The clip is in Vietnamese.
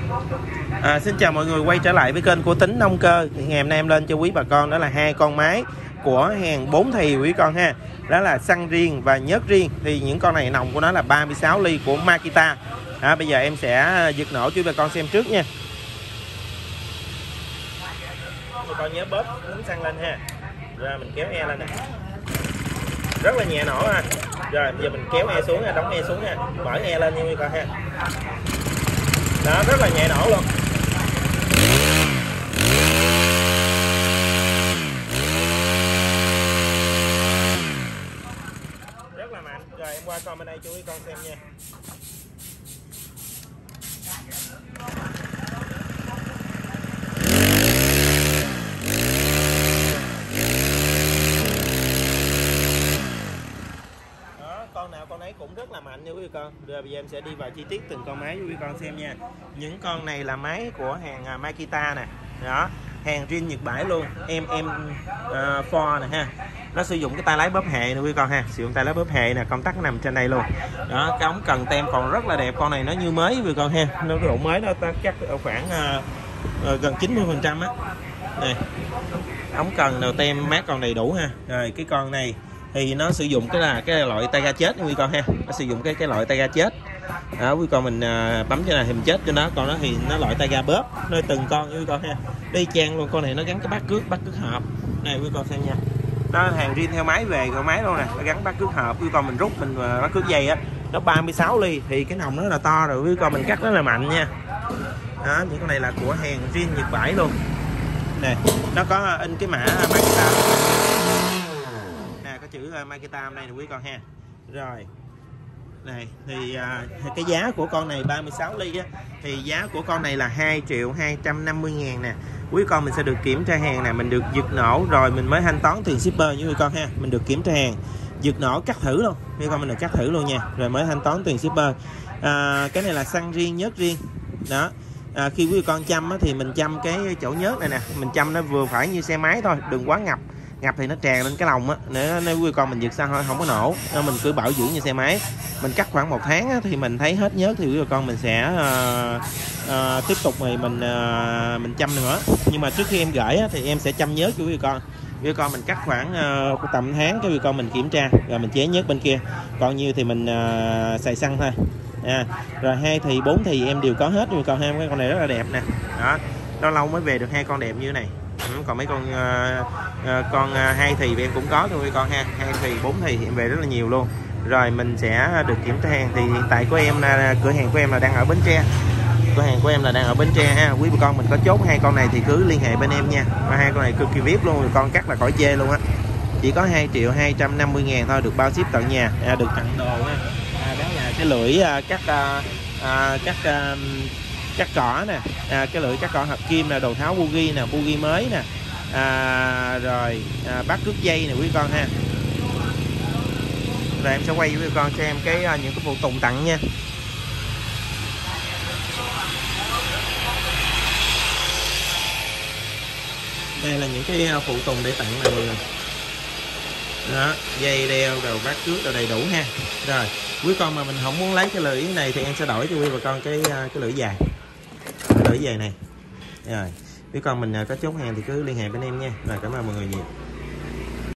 Xin chào mọi người, quay trở lại với kênh của Tính Nông Cơ. Ngày hôm nay em lên cho quý bà con đó là hai con máy của hàng 4 thì quý con ha. Đó là xăng riêng và nhớt riêng. Thì những con này nòng của nó là 36 ly của Makita. Bây giờ em sẽ giật nổ cho bà con xem trước nha. Bà con nhớ bóp núm xăng lên ha. Rồi mình kéo e lên nè. Rất là nhẹ nổ ha. Rồi giờ mình kéo e xuống ha, đóng e xuống ha, mở e lên nha quý con ha. Đó, rất là nhẹ nổ luôn. Rất là mạnh. Rồi em qua con bên đây cho quý con xem nha. Con nào con ấy cũng rất là mạnh nha quý vị con. Rồi bây giờ em sẽ đi vào chi tiết từng con máy cho quý vị con xem nha. Những con này là máy của hàng Makita nè. Đó, hàng riêng Nhật Bản luôn. Ford nè ha. Nó sử dụng cái tay lái bóp hệ nè quý vị con ha. Sử dụng tay lái bóp hệ nè, công tắc nằm trên đây luôn. Đó, cái ống cần tem còn rất là đẹp. Con này nó như mới quý vị con ha. Nó cái độ mới nó chắc khoảng gần 90% á. Này. Ống cần đầu tem mát còn đầy đủ ha. Rồi cái con này thì nó sử dụng cái loại tay ga chết quý con ha. Nó sử dụng cái loại tay ga chết đó quý con. Mình bấm cho này thì mình chết cho nó. Còn nó thì nó loại tay ga bóp nơi từng con quý con ha. Đi chang luôn. Con này nó gắn cái bát cước hộp này quý con xem nha. Nó hàng riêng theo máy về con máy luôn nè. Nó gắn bát cước hộp quý con. Mình rút mình bát cước dây á, nó 36 ly thì cái nòng nó là to rồi quý con. Mình cắt rất là mạnh nha. Đó, những con này là của hàng riêng Nhật Bản luôn nè. Nó có in cái mã Makita nè, có chữ Makita hôm nay nè quý con ha. Rồi này thì cái giá của con này 36 ly á, thì giá của con này là 2.250.000 nè quý con. Mình sẽ được kiểm tra hàng nè, mình được giật nổ rồi mình mới thanh toán tiền shipper với quý con ha. Mình được kiểm tra hàng, giật nổ cắt thử luôn quý con, mình được cắt thử luôn nha, rồi mới thanh toán tiền shipper. Cái này là xăng riêng nhớt riêng đó. Khi quý con chăm á, thì mình chăm cái chỗ nhớt này nè, mình chăm nó vừa phải như xe máy thôi, đừng quá ngập thì nó tràn lên cái lồng á. Nếu quý con mình giật xăng thôi không có nổ. Nên mình cứ bảo dưỡng như xe máy. Mình cắt khoảng 1 tháng á, thì mình thấy hết nhớt thì quý con mình sẽ tiếp tục mình chăm nữa. Nhưng mà trước khi em gửi á, thì em sẽ chăm nhớt cho quý con. Quý con mình cắt khoảng tầm tháng cái quý con mình kiểm tra rồi mình chế nhớt bên kia. Còn nhiêu thì mình xài xăng thôi. Rồi 2 thì 4 thì em đều có hết quý con ha. Cái con này rất là đẹp nè. Đó, lâu lâu mới về được 2 con đẹp như thế này. Còn mấy con 2 thì em cũng có thôi quý con ha. 2 thì 4 thì em về rất là nhiều luôn. Rồi mình sẽ được kiểm tra hàng. Thì hiện tại của em là cửa hàng của em là đang ở Bến Tre. Cửa hàng của em là đang ở Bến Tre ha. Quý bà con mình có chốt 2 con này thì cứ liên hệ bên em nha. Và 2 con này cực kỳ VIP luôn, con cắt là khỏi chê luôn á. Chỉ có 2.250.000 thôi, được bao ship tận nhà, được tặng đồ ha. Đó là cái lưỡi cắt cỏ nè, cái lưỡi cắt cỏ hợp kim là đồ tháo bugi nè, bugi mới nè, rồi bát cước dây nè quý con ha. Rồi em sẽ quay với quý con xem những cái phụ tùng tặng nha. Đây là những cái phụ tùng để tặng này mọi người. Đó, dây đeo rồi bát cước rồi đầy đủ ha. Rồi quý con mà mình không muốn lấy cái lưỡi này thì em sẽ đổi cho quý bà con cái lưỡi dài. Lưỡi dài này. Rồi quý con mình có chốt hàng thì cứ liên hệ bên em nha. Rồi cảm ơn mọi người nhiều.